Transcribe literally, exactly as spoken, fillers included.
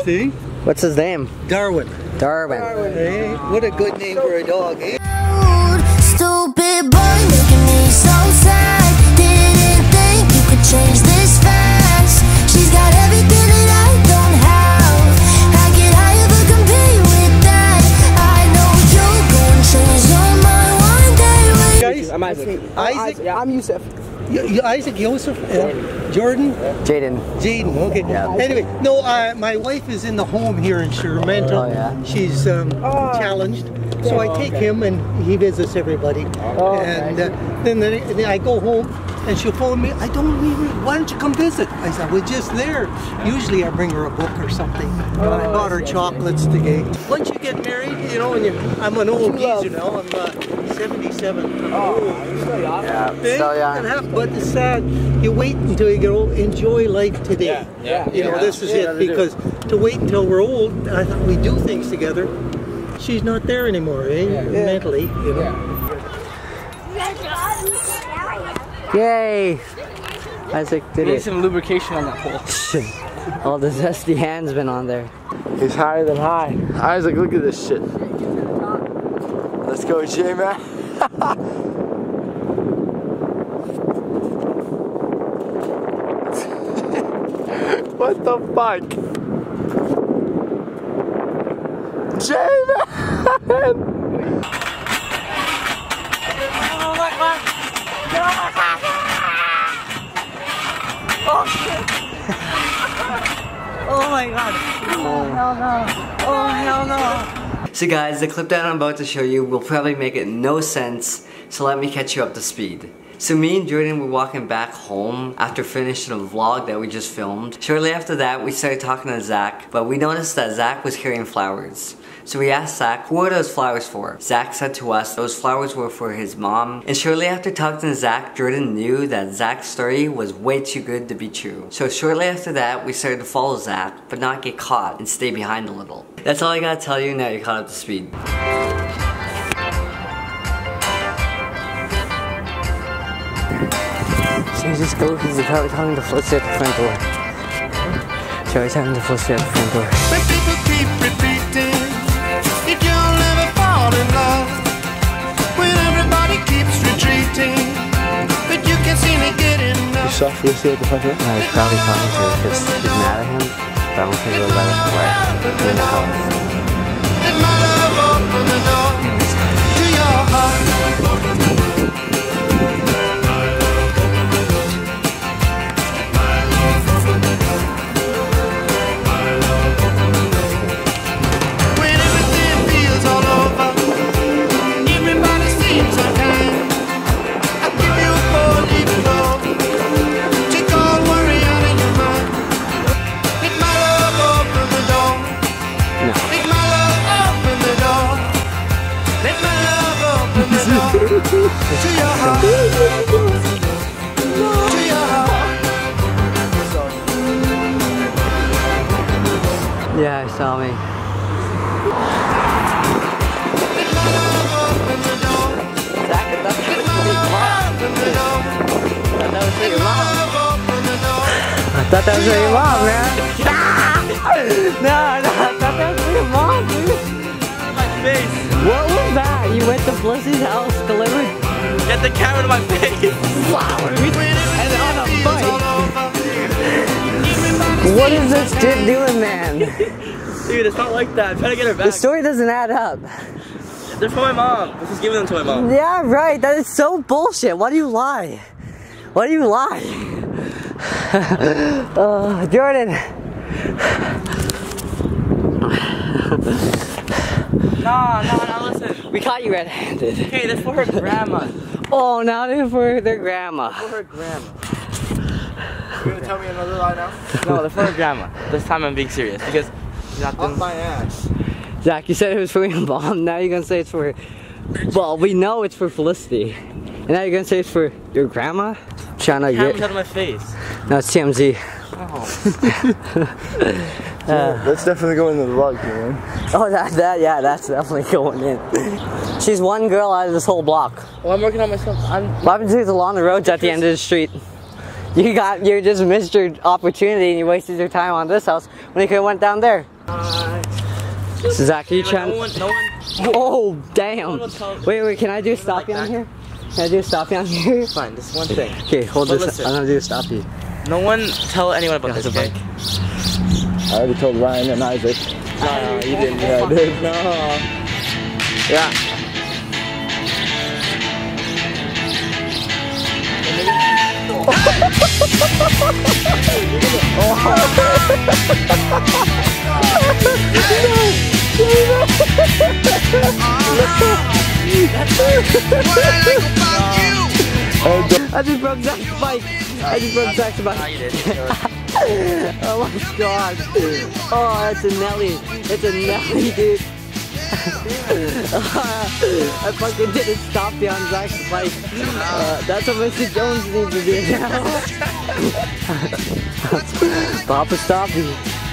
eh? What's his name? Darwin. Darwin. Darwin, eh? What a good name for a dog, eh? Stupid boy making me so sad. Didn't think you could change this fast. She's got everything that I don't have. How could I ever compete with that? I know you're gonna change your mind one day. Guys, I'm Isaac. Isaac? Yeah, I'm Yusuf. You, you, Isaac, Joseph, uh, Jordan? Jaden. Jaden, okay. Yeah. Anyway, no, uh, my wife is in the home here in Shermantle. Oh, yeah. She's um, challenged. So I take him and he visits everybody. Oh, and uh, then, then then I go home and she'll phone me, I don't even, why don't you come visit? I said, we're just there. Usually I bring her a book or something. And I bought her chocolates today. Once you get married, you know, and you, I'm an old geezer now, I'm uh, seventy-seven. Oh, you're still young. Yeah, Eh? still young. And have- but it's sad. You wait until you get old. Enjoy life today. Yeah, yeah. You know, Yeah. this is Yeah, it. they do. Because to wait until we're old, I thought we do things together. She's not there anymore, eh? Yeah. Mentally, you know. Yeah. Yay! Isaac did Need it. some lubrication on that pole. All the zesty hands been on there. He's higher than high. Isaac, look at this shit. Let's go, J-Man. What the fuck? J-Man! Oh my god! Oh shit! Oh my god! Oh hell no! Oh hell no! So guys, the clip that I'm about to show you will probably make it no sense, so let me catch you up to speed. So me and Jordan were walking back home after finishing a vlog that we just filmed. Shortly after that, we started talking to Zach, but we noticed that Zach was carrying flowers. So we asked Zach, who are those flowers for? Zach said to us those flowers were for his mom. And shortly after talking to Zach, Jordan knew that Zach's story was way too good to be true. So shortly after that, we started to follow Zach, but not get caught and stay behind a little. That's all I gotta tell you, now you're caught up to speed. So we just go because he's probably talking to Felicity at the front door. So he's talking to Felicity at the front door. When people keep repeating, if you'll never fall in love, when everybody keeps retreating, but you can't seem to get You enough. saw Felicity at the front door? No, he's probably talking to her because he's mad at him. But I don't think he'll let us play in the house. Let my love open the door to your heart. When everything feels all over, everybody seems unkind. I'll give you a four-leaf clover, take all worry out of your mind. Let my love open the door. No. Let my love open the door. Let my love open the door to your heart. To your heart. Yeah, he saw me. Let my love open the door. Zach, that's Let my love open the door. that was for Let your my mom. love open the door. I thought that was for your mom, man. No, no, I thought that was for your mom, dude. My face! What was that? You went to Felicity's house, delivered Get the camera to my face! flowers. When And on a everything feels all bike. over, everybody What is seems this unkind. chick doing, man? Dude, it's not like that. I'm trying to get her The back. story doesn't add up. They're for my mom. Let's just give them to my mom. Yeah, right. That is so bullshit. Why do you lie? Why do you lie? uh, Jordan. Nah, nah, nah, listen. We caught you red-handed. Hey, they're for her grandma. Oh, now they're for their grandma. For her grandma. You gonna tell me another lie now? No, they're for her grandma. This time I'm being serious because she's not Up doing my ass. Zach, you said it was for your mom. Now you're gonna say it's for. Well, we know it's for Felicity. And now you're gonna say it's for your grandma? Trying to Camera's get. out of my face. No, it's T M Z. Oh. Uh, Let's definitely go into the vlog here, man. oh, that, that, yeah, that's definitely going in. She's one girl out of this whole block. Well, I'm working on myself. I'm. What happens is along the roads at the end of the street? You got, you just missed your opportunity and you wasted your time on this house when you could have went down there. Zach, are you trying? No one, no one. Oh, damn. Wait, wait, can I do a stoppie on here? Can I do a stoppie on here? Fine, this one thing. Okay, hold But this. listen. I'm gonna do a stoppie. No one tell anyone about this, okay? I already told Ryan and Isaac. No, no, you didn't. Yeah, I did. No. Yeah. I just broke Zach's bike. I just broke Zach's bike. No, you did. Oh my god. Oh, it's a Nelly. It's a Nelly, dude. I fucking did a stoppie on Zach's bike. Uh, that's what Mister Jones needs to do now. Papa stoppie.